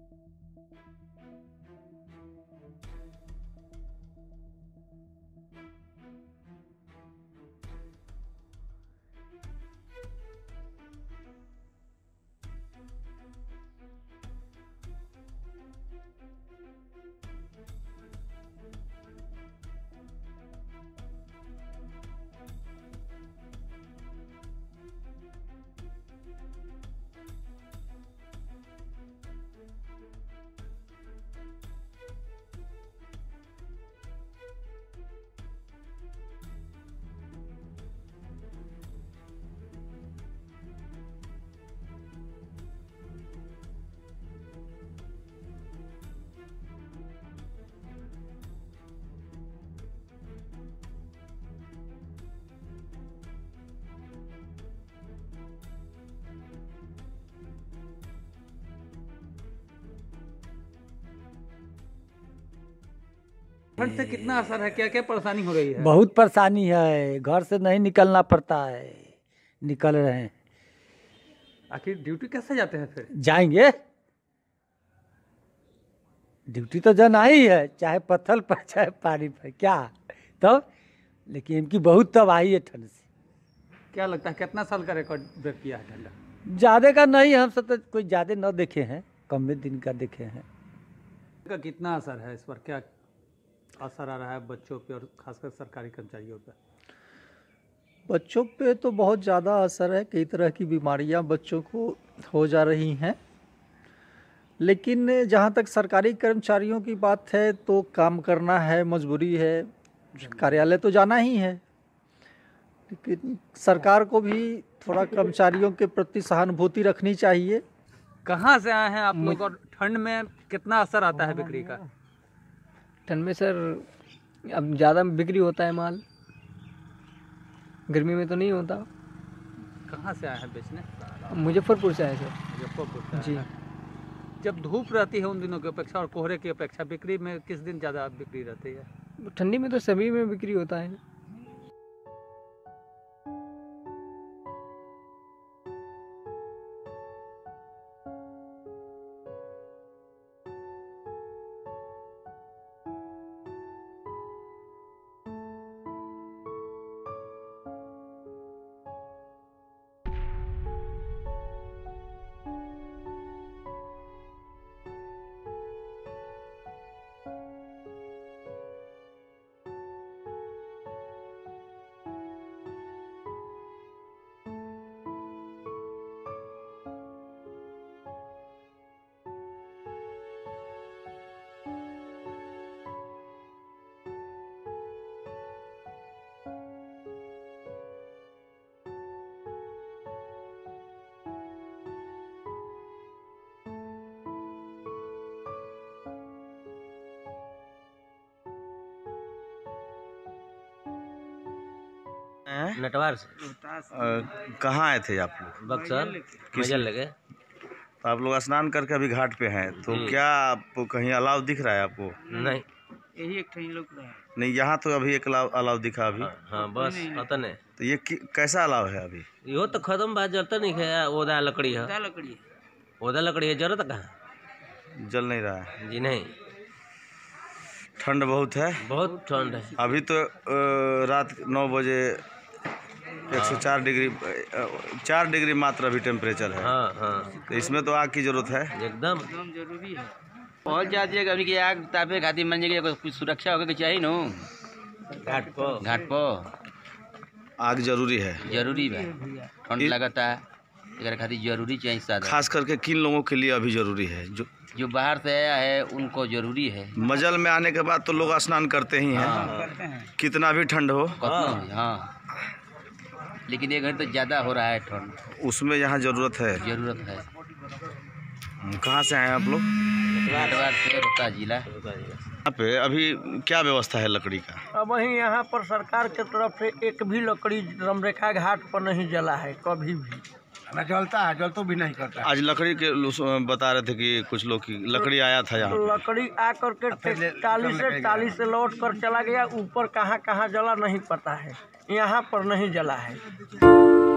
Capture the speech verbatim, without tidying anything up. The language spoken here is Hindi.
ठंड से कितना असर है, क्या क्या परेशानी हो रही है? बहुत परेशानी है, घर से नहीं निकलना पड़ता है, निकल रहे हैं। आखिर ड्यूटी कैसे जाते हैं फिर? जाएंगे, ड्यूटी तो जाना ही है, चाहे पत्थर पर चाहे पानी पर, क्या तो। लेकिन इनकी बहुत तबाही है ठंड से। क्या लगता है कितना साल का रिकॉर्ड ब्रेक किया है ठंडा? ज़्यादा का नहीं, हम सब तो कोई ज़्यादा न देखे हैं, कम में दिन का देखे हैं। का कितना असर है इस पर, क्या असर आ रहा है बच्चों पे और खासकर सरकारी कर्मचारियों पे? बच्चों पे तो बहुत ज़्यादा असर है, कई तरह की बीमारियां बच्चों को हो जा रही हैं। लेकिन जहां तक सरकारी कर्मचारियों की बात है तो काम करना है, मजबूरी है, कार्यालय तो जाना ही है। लेकिन सरकार को भी थोड़ा कर्मचारियों के प्रति सहानुभूति रखनी चाहिए। कहाँ से आए हैं आप लोग और ठंड में कितना असर आता है बिक्री का? ठंड में सर अब ज़्यादा बिक्री होता है माल, गर्मी में तो नहीं होता। कहाँ से आए हैं बेचने? मुजफ्फरपुर से आए सर। मुजफ्फरपुर से जी। आए हैं। जब धूप रहती है उन दिनों की अपेक्षा और कोहरे की अपेक्षा बिक्री में किस दिन ज़्यादा बिक्री रहती है? ठंडी में तो सभी में बिक्री होता है। नटवार से। कहाँ आए थे आप लोग? बक्सर मजल लगे। तो आप लोग स्नान करके अभी घाट पे हैं, तो क्या आपको कहीं अलाव दिख रहा है आपको? नहीं, यही एक ठही लोग रहा है। नहीं, यहाँ तो अभी एक अलाव अलाव दिखा अभी। हाँ, हाँ बस पता नहीं। तो ये कैसा अलाव है अभी? यो तो खत्म बात, जलता नहीं है। ओदा लकड़ी है, ओदा लकड़ी है, ओदा लकड़ी है, जरूरत कहाँ? जल नहीं रहा है जी नहीं। ठंड बहुत है, बहुत ठंड है अभी तो अ, रात नौ बजे एक सौ चार डिग्री चार डिग्री मात्र अभी टेम्परेचर है। हाँ हाँ, तो इसमें तो आग की जरूरत है एकदम एकदम जरूरी है। बहुत ज्यादा है अभी की आग तापे खातिर मन जगह कुछ सुरक्षा होगा के चाहिए नो। घाट पर घाट पर आग जरूरी है, जरूरी है। ठंड लगता है, एक खातिर जरूरी चाहिए साधन। खास करके किन लोगों के लिए अभी जरूरी है? जो जो बाहर से आया है उनको जरूरी है। मजल में आने के बाद तो लोग स्नान करते ही हैं, हाँ। कितना भी ठंड हो। हाँ, हाँ। लेकिन ये घर तो ज्यादा हो रहा है ठंड, उसमें यहाँ जरूरत है। जरूरत है। कहाँ से आए हैं आप लोग? नटवार से, रोहतास जिला। यहाँ पे अभी क्या व्यवस्था है लकड़ी का? अब वहीं यहाँ पर सरकार के तरफ से एक भी लकड़ी रमरेखा घाट पर नहीं जला है, कभी भी न जलता है, जल तो भी नहीं करता है। आज लकड़ी के लो- बता रहे थे कि कुछ लोग की लकड़ी आया था यहाँ पे। लकड़ी आ करके टाली से टाली से लौट कर चला गया, ऊपर कहाँ कहाँ जला नहीं पता है, यहाँ पर नहीं जला है।